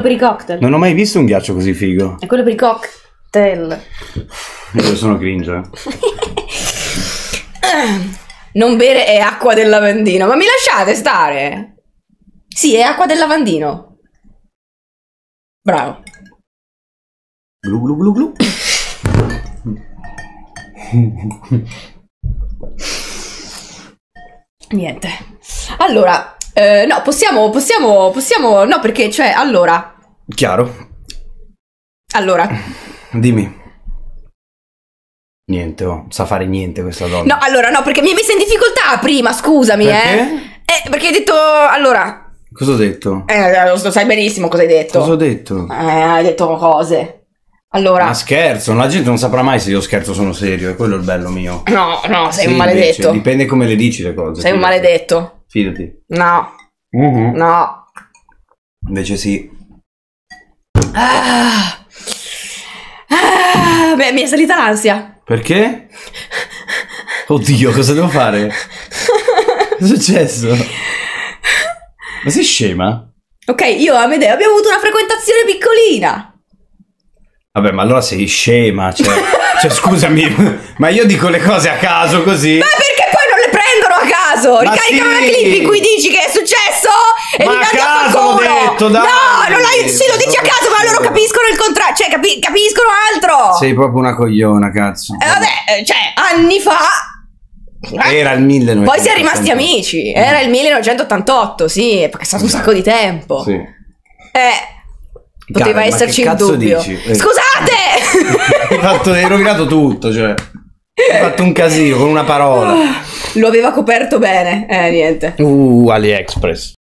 per i cocktail. Non ho mai visto un ghiaccio così figo. È quello per i cocktail. Io sono cringe. Non bere è acqua del lavandino. Ma mi lasciate stare? Sì, è acqua del lavandino. Bravo. Glu glu glu glu. Niente. Allora, no, possiamo, no, perché, cioè, allora. Chiaro. Allora. Dimmi. Niente, oh, sa fare niente questa donna. No, allora, no, perché mi hai messo in difficoltà prima, scusami, Perché? Perché hai detto, allora. Cosa ho detto? Lo sai benissimo cosa hai detto. Cosa ho detto? Hai detto cose. Allora. Ma scherzo, la gente non saprà mai se io scherzo o sono serio, è quello il bello mio. No, sei Sì, un maledetto. invece, dipende come le dici le cose. Sei un maledetto. Fidati. No. No. Invece sì. Beh, mi è salita l'ansia. Perché? Oddio, cosa devo fare? Cosa è successo? Ma sei scema? Ok, io e Amedeo abbiamo avuto una frequentazione piccolina. Vabbè, ma allora sei scema, cioè scusami, ma io dico le cose a caso così. Ma perché poi non le prendono a caso? Ma Ricaricano sì! una clip in cui dici che è successo e Ma mi mandi a a caso l'ho qualcuno. detto, dai! No, non l'hai, sì, lo dici a caso, ma loro capiscono il contrario, cioè capiscono altro. Sei proprio una cogliona, cazzo. Vabbè, cioè, anni fa. Era il 1988. Poi si è rimasti amici. Era il 1988, sì, perché è stato un sacco di tempo. Sì. Poteva Cara, ma esserci che il cazzo dubbio. dici? Scusate! Hai rovinato tutto, cioè. Hai fatto un casino con una parola. Lo aveva coperto bene. Niente. AliExpress.